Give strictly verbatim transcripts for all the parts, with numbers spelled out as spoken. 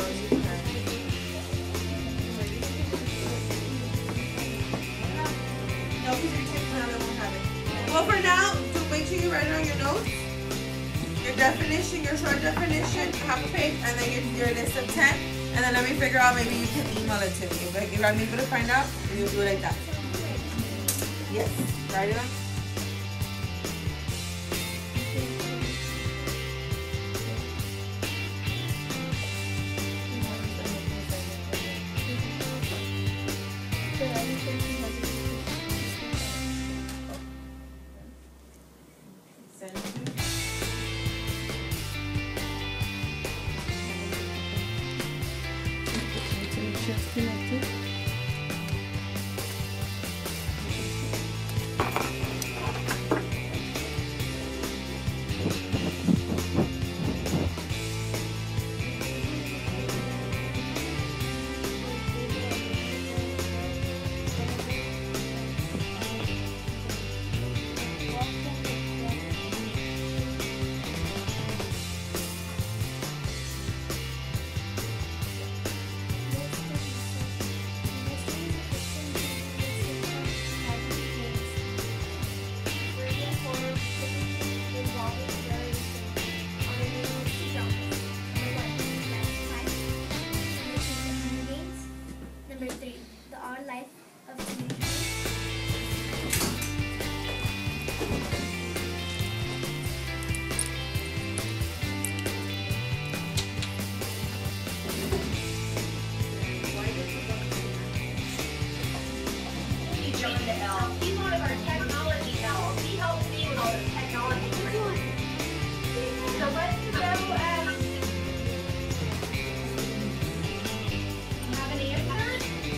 No, because your tips now they won't have it. Well, for now, do make sure you write it on your notes. Your definition, your short definition, half a page, and then your, your list of ten. And then let me figure out, maybe you can email it to me. If, I, if I'm able to find out, you'll do it like that. Yes, write it on. Just connected. Number three, the our life of teenagers. John the L. He's one of our technology elves. He helps me with all the technology. So let's go. Um, have an answer?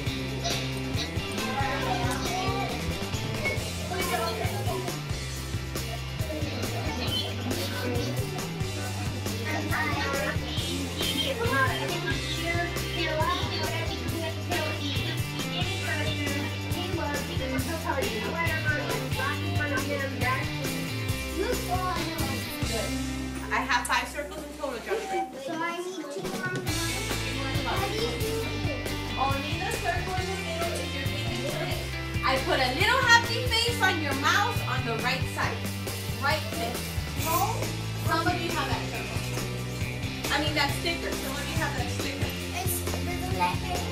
I have five circles in total, Joshua. So I need two more. Only the circle in the middle is your biggest trick. I put a little happy face on your mouse on the right side. Right there. No? Some of you have that circle. I mean that sticker. Some of you have that sticker. It's the letter